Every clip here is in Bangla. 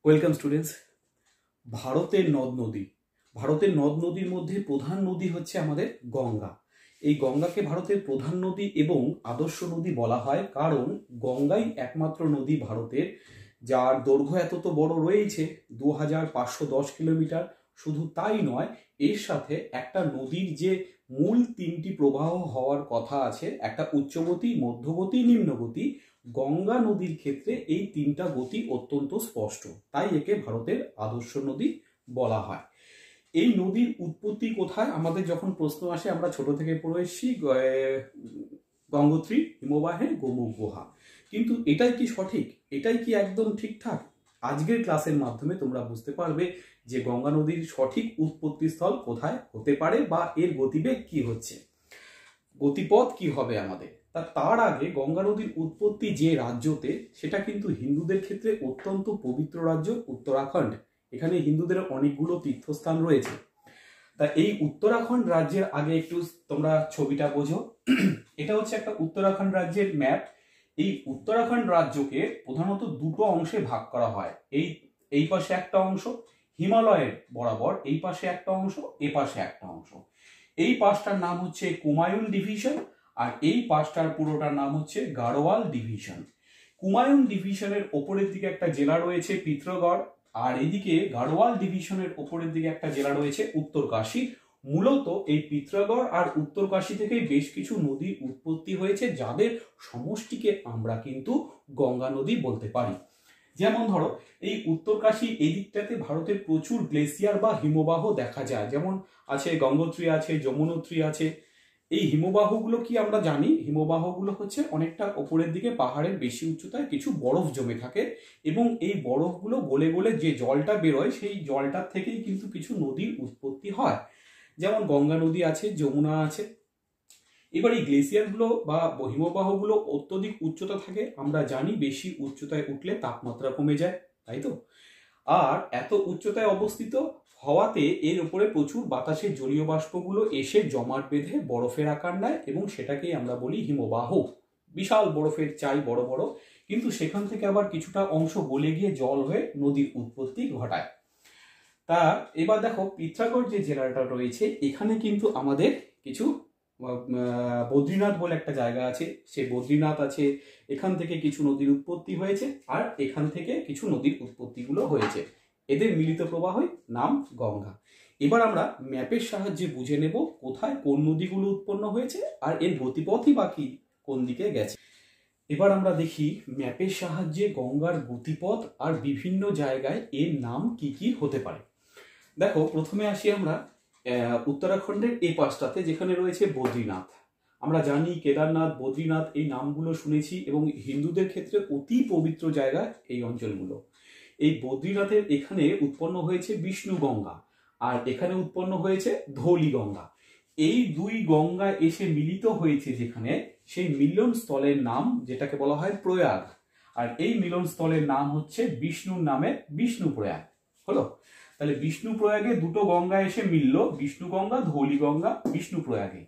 Welcome students. ভারতের নদ নদীর মধ্যে প্রধান নদী হচ্ছে আমাদের গঙ্গা। এই গঙ্গাকে ভারতের প্রধান নদী এবং আদর্শ নদী বলা হয়, কারণ গঙ্গাই একমাত্র নদী ভারতের যার দৈর্ঘ্য এত তো বড় রয়েছে 2510 কিলোমিটার। শুধু তাই নয়, এর সাথে একটা নদীর যে মূল তিনটি প্রবাহ হওয়ার কথা আছে, একটা উচ্চগতি, মধ্যগতি, নিম্নগতি, গঙ্গা নদীর ক্ষেত্রে এই তিনটা গতি অত্যন্ত স্পষ্ট, তাই একে ভারতের আদর্শ নদী বলা হয়। এই নদীর উৎপত্তি কোথায়? আমাদের যখন প্রশ্ন আসে, আমরা ছোট থেকে পড়ে এসেছি গঙ্গোত্রী হিমবাহে গোমুখ গুহা, কিন্তু এটাই কি সঠিক? এটাই কি একদম ঠিকঠাক? আজকের ক্লাসের মাধ্যমে তোমরা বুঝতে পারবে যে গঙ্গা নদীর সঠিক উৎপত্তি স্থল কোথায় হতে পারে বা এর গতিবেগ কি হচ্ছে, গতিপথ কি হবে আমাদের। তার আগে গঙ্গা নদীর উৎপত্তি যে রাজ্যতে, সেটা কিন্তু হিন্দুদের ক্ষেত্রে অত্যন্ত পবিত্র রাজ্য উত্তরাখণ্ড। এখানে হিন্দুদের অনেকগুলো তীর্থস্থান রয়েছে। তা এই উত্তরাখণ্ড রাজ্যের আগে একটু তোমরা ছবিটা বোঝো। এটা হচ্ছে একটা উত্তরাখণ্ড রাজ্যের ম্যাপ। এই উত্তরাখণ্ড রাজ্যকে প্রধানত দুটো অংশে ভাগ করা হয়। এই পাশে একটা অংশ হিমালয়ের বরাবর, এই পাশে একটা অংশ, এ পাশে একটা অংশ। এই পাশটার নাম হচ্ছে কুমায়ুন ডিভিশন, আর এই পাশটার পুরোটার নাম হচ্ছে গাড়োয়াল ডিভিশন। কুমায়ুন ডিভিশনের ওপরের দিকে একটা জেলা রয়েছে পিত্রগড়, আর এদিকে গাড়োয়াল ডিভিশনের ওপরের দিকে একটা জেলা রয়েছে উত্তরকাশী। মূলত এই পিত্রগড় আর উত্তরকাশী থেকে বেশ কিছু নদীর উৎপত্তি হয়েছে, যাদের সমষ্টিকে আমরা কিন্তু গঙ্গা নদী বলতে পারি। যেমন ধরো, এই উত্তরকাশী এই দিকটাতে ভারতের প্রচুর গ্লেসিয়ার বা হিমবাহ দেখা যায়, যেমন আছে গঙ্গোত্রী, আছে যমুনোত্রী আছে। এই হিমবাহগুলো কি আমরা জানি? হিমবাহগুলো হচ্ছে অনেকটা ওপরের দিকে পাহাড়ের বেশি উচ্চতায় কিছু বরফ জমে থাকে, এবং এই বরফগুলো গলে গলে যে জলটা বেরোয়, সেই জলটার থেকেই কিন্তু কিছু নদীর উৎপত্তি হয়। যেমন গঙ্গা নদী আছে, যমুনা আছে। এবার এই গ্লেসিয়ারগুলো বা হিমবাহগুলো অত্যধিক উচ্চতা থাকে, আমরা জানি বেশি উচ্চতায় উঠলে তাপমাত্রা কমে যায়, তাই তো? আর এত উচ্চতায় অবস্থিত হওয়াতে এর উপরে প্রচুর বাতাসের জলীয় বাষ্পগুলো এসে জমাট বেঁধে বরফের আকার নেয়, এবং সেটাকেই আমরা বলি হিমবাহ। বিশাল বরফের চাই বড় বড়, কিন্তু সেখান থেকে আবার কিছুটা অংশ গলে গিয়ে জল হয়ে নদীর উৎপত্তি ঘটায়। তা এবার দেখো, পিথ্রাগড় যে জেলাটা রয়েছে, এখানে কিন্তু আমাদের কিছু বদ্রীনাথ বলে একটা জায়গা আছে, সে বদ্রীনাথ আছে। এখান থেকে কিছু নদীর উৎপত্তি হয়েছে, আর এখান থেকে কিছু নদীর উৎপত্তিগুলো হয়েছে। এদের মিলিত প্রবাহই নাম গঙ্গা। এবার আমরা ম্যাপের সাহায্যে বুঝে নেব কোথায় কোন নদীগুলো উৎপন্ন হয়েছে আর এর গতিপথই বাকি কোন দিকে গেছে। এবার আমরা দেখি ম্যাপের সাহায্যে গঙ্গার গতিপথ আর বিভিন্ন জায়গায় এর নাম কি কি হতে পারে। দেখো, প্রথমে আসি আমরা উত্তরাখণ্ডের এই পাশটাতে, যেখানে রয়েছে বদ্রীনাথ। আমরা জানি কেদারনাথ, বদ্রীনাথ এই নামগুলো শুনেছি, এবং হিন্দুদের ক্ষেত্রে অতি পবিত্র জায়গা এই অঞ্চলগুলো। এই বদ্রীনাথের এখানে উৎপন্ন হয়েছে বিষ্ণু গঙ্গা, আর এখানে উৎপন্ন হয়েছে ধৌলি গঙ্গা। এই দুই গঙ্গা এসে মিলিত হয়েছে যেখানে, সেই মিলন স্থলের নাম যেটাকে বলা হয় প্রয়াগ, আর এই মিলন স্থলের নাম হচ্ছে বিষ্ণুর নামে বিষ্ণু প্রয়াগ। হলো? তাহলে বিষ্ণু প্রয়াগে দুটো গঙ্গা এসে মিলল, বিষ্ণু গঙ্গা, ধৌলি গঙ্গা, বিষ্ণু প্রয়াগে।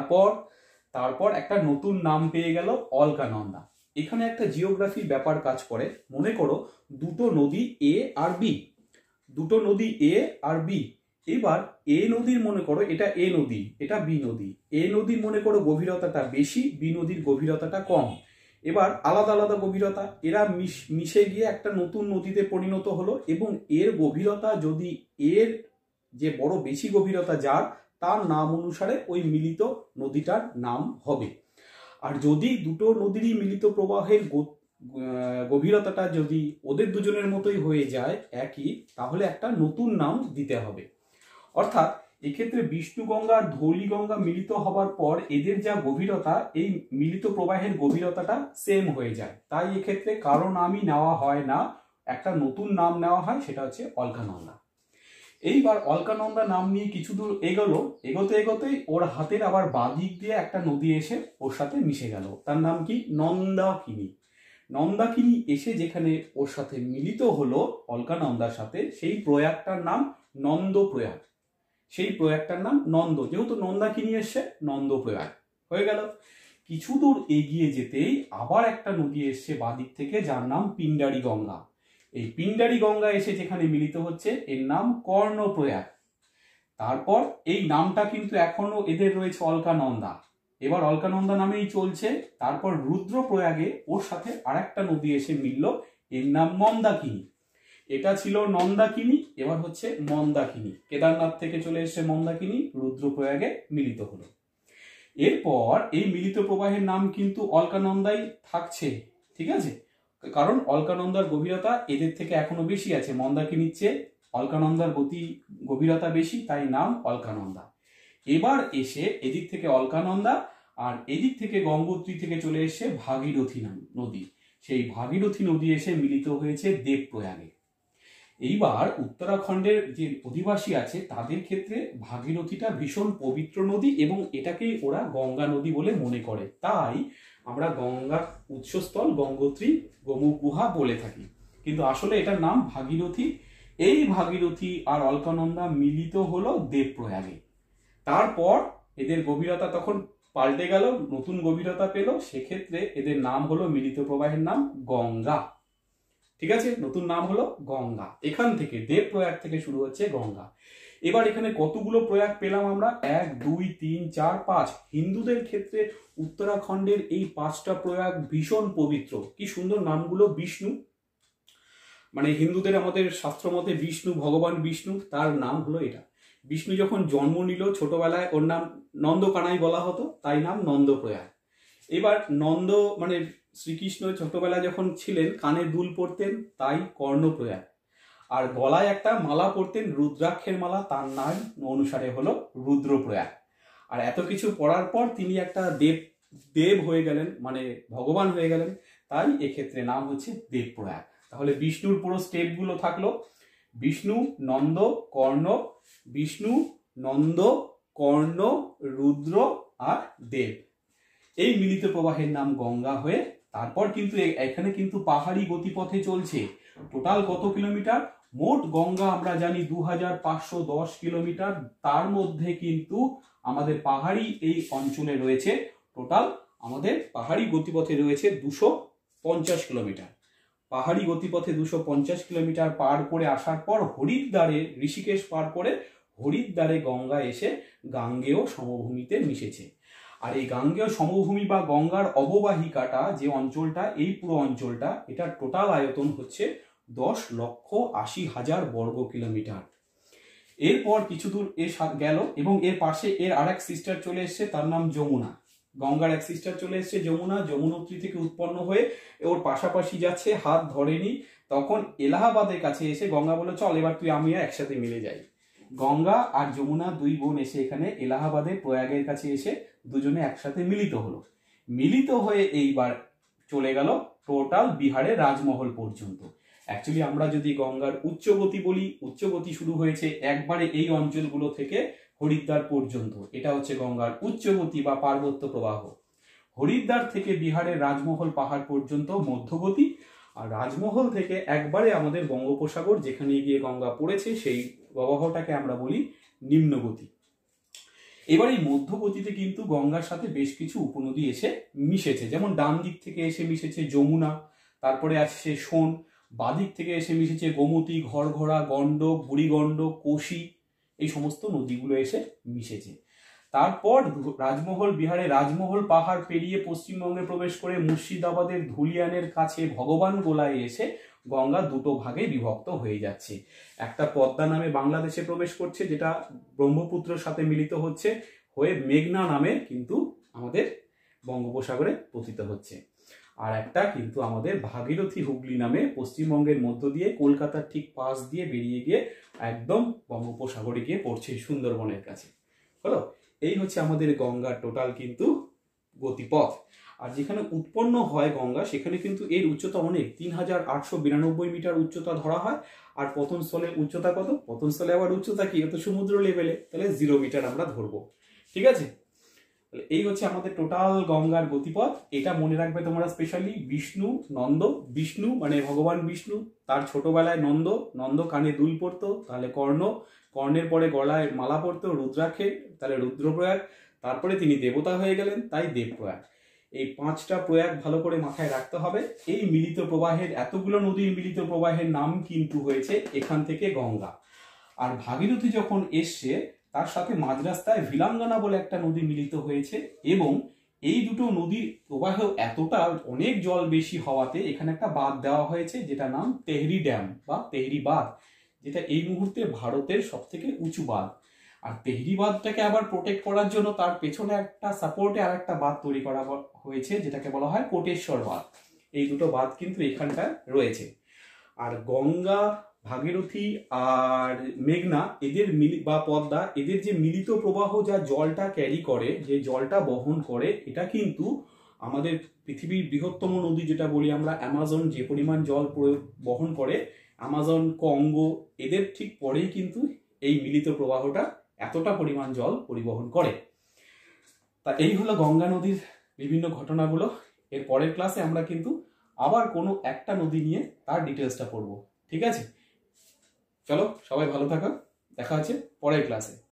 তারপর একটা নতুন নাম পেয়ে গেল অলকানন্দা। এখানে একটা জিওগ্রাফি ব্যাপার কাজ করে। মনে করো দুটো নদী এ আর বি, দুটো নদী এ আর বি। এবার এ নদীর মনে করো এটা এ নদী, এটা বি নদী। এ নদীর মনে করো গভীরতাটা বেশি, বি নদীর গভীরতাটা কম। এবার আলাদা আলাদা গভীরতা, এরা মিশে গিয়ে একটা নতুন নদীতে পরিণত হলো, এবং এর গভীরতা যদি এর যে বড় বেশি গভীরতা যার, তার নাম অনুসারে ওই মিলিত নদীটার নাম হবে। আর যদি দুটো নদীরই মিলিত প্রবাহের গভীরতাটা যদি ওদের দুজনের মতোই হয়ে যায় একই, তাহলে একটা নতুন নাম দিতে হবে। অর্থাৎ এক্ষেত্রে বিষ্ণু গঙ্গা আর ধৌলি গঙ্গা মিলিত হবার পর এদের যা গভীরতা, এই মিলিত প্রবাহের গভীরতাটা সেম হয়ে যায়। তাই এক্ষেত্রে কারো নামই নেওয়া হয় না, একটা নতুন নাম নেওয়া হয়, সেটা হচ্ছে অলকানন্দা। এইবার অলকানন্দা নাম নিয়ে কিছু দূর এগোতে এগোতেই ওর হাতের আবার বাঁদিক দিয়ে একটা নদী এসে ওর সাথে মিশে গেল। তার নাম কি? নন্দাকিনী। নন্দাকিনী এসে যেখানে ওর সাথে মিলিত হলো অলকানন্দার সাথে, সেই প্রয়াগটার নাম নন্দ প্রয়াগ। সেই প্রয়াগটার নাম নন্দ, যেহেতু নন্দাকিনী এসছে, নন্দ প্রয়াগ হয়ে গেল। কিছু দূর এগিয়ে যেতেই আবার একটা নদী এসছে বাদিক থেকে, যার নাম পিণ্ডারি গঙ্গা। এই পিণ্ডারি গঙ্গা এসে যেখানে মিলিত হচ্ছে এর নাম কর্ণপ্রয়াগ। তারপর এই নামটা কিন্তু এখনো এদের রয়েছে অলকানন্দা, এবার অলকানন্দা নামেই চলছে। তারপর রুদ্রপ্রয়াগে ওর সাথে আরেকটা নদী এসে মিলল, এর নাম মন্দাকিনী। এটা ছিল নন্দাকিনী, এবার হচ্ছে মন্দাকিনী। কেদারনাথ থেকে চলে এসছে মন্দাকিনী, রুদ্রপ্রয়াগে মিলিত হলো। এরপর এই মিলিত প্রবাহের নাম কিন্তু অলকানন্দাই থাকছে, ঠিক আছে, কারণ অলকানন্দার গভীরতা এদের থেকে এখনো বেশি আছে, মন্দাকিনীর চেয়ে অলকানন্দার গভীরতা বেশি, তাই নাম অলকানন্দা। এবার এসে এদিক থেকে অলকানন্দা আর এদিক থেকে গঙ্গোত্রী থেকে চলে এসে ভাগীরথী নদী, সেই ভাগীরথী নদী এসে মিলিত হয়েছে দেবপ্রয়াগে। এইবার উত্তরাখণ্ডের যে অধিবাসী আছে তাদের ক্ষেত্রে ভাগীরথীটা ভীষণ পবিত্র নদী এবং এটাকেই ওরা গঙ্গা নদী বলে মনে করে, তাই আমরা গঙ্গার উৎসস্থল গঙ্গোত্রী গোমুখ গুহা বলে থাকি, কিন্তু আসলে এটার নাম ভাগীরথী। এই ভাগীরথী আর অলকানন্দা মিলিত হলো দেবপ্রয়াগে। তারপর এদের গভীরতা তখন পাল্টে গেল, নতুন গভীরতা পেল, সেক্ষেত্রে এদের নাম হলো, মিলিত প্রবাহের নাম গঙ্গা, ঠিক আছে, নতুন নাম হলো গঙ্গা। এখান থেকে দেবপ্রয়াগ থেকে শুরু হচ্ছে গঙ্গা। এবার এখানে কতগুলো প্রয়াগ পেলাম আমরা? 1 2 3 4 5। হিন্দুদের ক্ষেত্রে উত্তরাখণ্ডের এই 5টা প্রয়াগ ভীষণ পবিত্র। কি সুন্দর নামগুলো! বিষ্ণু, মানে হিন্দুদের আমাদের শাস্ত্র মতে বিষ্ণু, ভগবান বিষ্ণু, তার নাম হলো এটা। বিষ্ণু যখন জন্ম নিল ছোটবেলায় ওর নাম নন্দকানাই বলা হতো, তাই নাম নন্দপ্রয়াগ। এবার নন্দ মানে শ্রীকৃষ্ণ ছোটবেলায় যখন ছিলেন কানে দুল পরতেন, তাই কর্ণপ্রয়াগ। আর গলায় একটা মালা পরতেন রুদ্রাক্ষের মালা, তার নাম অনুসারে হলো রুদ্রপ্রয়াগ। আর এত কিছু পড়ার পর তিনি একটা দেব হয়ে গেলেন, মানে ভগবান হয়ে গেলেন, তাই এক্ষেত্রে নাম হচ্ছে দেবপ্রয়াগ। তাহলে বিষ্ণুর পুরো স্টেপগুলো থাকলো, বিষ্ণু, নন্দ, কর্ণ, বিষ্ণু, নন্দ, কর্ণ, রুদ্র আর দেব। এই মিলিত প্রবাহের নাম গঙ্গা হয়ে তারপর কিন্তু এখানে কিন্তু পাহাড়ি গতিপথে চলছে। টোটাল কত কিলোমিটার? মোট গঙ্গা আমরা জানি 2510 কিলোমিটার, তার মধ্যে কিন্তু আমাদের পাহাড়ি এই অঞ্চলে রয়েছে টোটাল আমাদের পাহাড়ি গতিপথে রয়েছে 250 কিলোমিটার। পাহাড়ি গতিপথে 250 কিলোমিটার পার করে আসার পর হরিদ্বারে, ঋষিকেশ পার করে হরিদ্বারে গঙ্গা এসে গাঙ্গেয় সমভূমিতে মিশেছে। আর এই গাঙ্গেয় সমভূমি বা গঙ্গার অববাহিকাটা যে অঞ্চলটা, এই পুরো অঞ্চলটা, এটার টোটাল আয়তন হচ্ছে 10,80,000 বর্গ কিলোমিটার। এরপর কিছু দূর গেল এবং এর পাশে এর আরেক সিস্টার চলে এসছে, তার নাম যমুনা। গঙ্গার এক সিস্টার চলে এসছে যমুনা, যমুনোত্রী থেকে উৎপন্ন হয়ে ওর পাশাপাশি যাচ্ছে, হাত ধরেনি। তখন এলাহাবাদের কাছে এসে গঙ্গা বলে, চল এবার তুই আমি একসাথে মিলে যাই। গঙ্গা আর যমুনা দুই বোন এসে এখানে এলাহাবাদের প্রয়াগের কাছে এসে দুজনে একসাথে মিলিত হলো। মিলিত হয়ে এইবার চলে গেল টোটাল বিহারের রাজমহল পর্যন্ত। অ্যাকচুয়ালি আমরা যদি গঙ্গার উচ্চগতি বলি, উচ্চগতি শুরু হয়েছে একবারে এই অঞ্চলগুলো থেকে হরিদ্বার পর্যন্ত, এটা হচ্ছে গঙ্গার উচ্চগতি বা পার্বত্য প্রবাহ। হরিদ্বার থেকে বিহারের রাজমহল পাহাড় পর্যন্ত মধ্যগতি, আর রাজমহল থেকে একবারে আমাদের বঙ্গোপসাগর যেখানে গিয়ে গঙ্গা পড়েছে সেই প্রবাহটাকে আমরা বলি নিম্নগতি। এবার এই মধ্যগতিতে কিন্তু গঙ্গার সাথে বেশ কিছু উপনদী এসে মিশেছে, যেমন ডান দিক থেকে এসে মিশেছে যমুনা, তারপরে আসছে সোন, বাদিক থেকে এসে মিশেছে গোমতী, ঘরঘরা, গণ্ডক, বুড়িগণ্ডক, কোশি, এই সমস্ত নদীগুলো এসে মিশেছে। তারপর রাজমহল, বিহারে রাজমহল পাহাড় পেরিয়ে পশ্চিমবঙ্গে প্রবেশ করে মুর্শিদাবাদের ধুলিয়ানের কাছে ভগবান গোলায় এসে গঙ্গা দুটো ভাগে বিভক্ত হয়ে যাচ্ছে। একটা পদ্মা নামে বাংলাদেশে প্রবেশ করছে, যেটা ব্রহ্মপুত্রের সাথে মিলিত হচ্ছে হয়ে মেঘনা নামে কিন্তু আমাদের বঙ্গোপসাগরে পতিত হচ্ছে। আর একটা কিন্তু আমাদের ভাগীরথী হুগলি নামে পশ্চিমবঙ্গের মধ্য দিয়ে কলকাতার ঠিক পাশ দিয়ে বেরিয়ে গিয়ে একদম বঙ্গোপসাগরে গিয়ে পড়ছে সুন্দরবনের কাছে। হলো, এই হচ্ছে আমাদের গঙ্গার টোটাল কিন্তু গতিপথ। আর যেখানে উৎপন্ন হয় গঙ্গা সেখানে কিন্তু এর উচ্চতা অনেক, 3892 মিটার উচ্চতা ধরা হয়। আর পতনস্থলের উচ্চতা কত? পতনস্থলে আবার উচ্চতা কি, তো সমুদ্র লেভেলে, তাহলে 0 মিটার আমরা ধরবো, ঠিক আছে। এই হচ্ছে আমাদের টোটাল গঙ্গার গতিপথ। এটা মনে রাখবে তোমরা স্পেশালি। বিষ্ণু, নন্দ, বিষ্ণু মানে ভগবান বিষ্ণু, তার ছোটবেলায় নন্দ, নন্দ কানে দুল পড়তো, তাহলে কর্ণ, কর্ণের পরে গলায় মালা পড়তো রুদ্রাক্ষে, তাহলে রুদ্রপ্রয়াগ, তারপরে তিনি দেবতা হয়ে গেলেন, তাই দেবপ্রয়াগ। এই 5টা প্রয়াগ ভালো করে মাথায় রাখতে হবে। এই মিলিত প্রবাহের, এতগুলো নদীর মিলিত প্রবাহের নাম কিন্তু হয়েছে এখান থেকে গঙ্গা। আর ভাগীরথী যখন এসছে তার সাথে মাঝ রাস্তায় ভিলাঙ্গানা বলে একটা নদী মিলিত হয়েছে, এবং এই দুটো নদীর প্রবাহ এতটা অনেক জল বেশি হওয়াতে এখানে একটা বাঁধ দেওয়া হয়েছে, যেটা নাম তেহরি ড্যাম বা তেহরি বাঁধ, যেটা এই মুহূর্তে ভারতের সব থেকে উঁচু বাঁধ। আর তেহরি বাঁধটাকে আবার প্রোটেক্ট করার জন্য তার পেছনে একটা সাপোর্টে আর একটা বাঁধ তৈরি করা হয়েছে, যেটাকে বলা হয় কোটেশ্বর বাঁধ। এই দুটো বাঁধ কিন্তু এখানটায় রয়েছে। আর গঙ্গা, ভাগীরথী আর মেঘনা এদের বা পদ্মা, এদের যে মিলিত প্রবাহ যা জলটা ক্যারি করে, যে জলটা বহন করে, এটা কিন্তু আমাদের পৃথিবীর বৃহত্তম নদী যেটা বলি আমরা অ্যামাজন যে পরিমাণ জল বহন করে, অ্যামাজন, কঙ্গো, এদের ঠিক পরেই কিন্তু এই মিলিত প্রবাহটা এতটা পরিমাণ জল পরিবহন করে। তা এই হলো গঙ্গা নদীর বিভিন্ন ঘটনাগুলো। এর পরের ক্লাসে আমরা কিন্তু আবার কোনো একটা নদী নিয়ে তার ডিটেলসটা পড়বো। ঠিক আছে, চলো সবাই ভালো থাকো, দেখা হচ্ছে পরের ক্লাসে।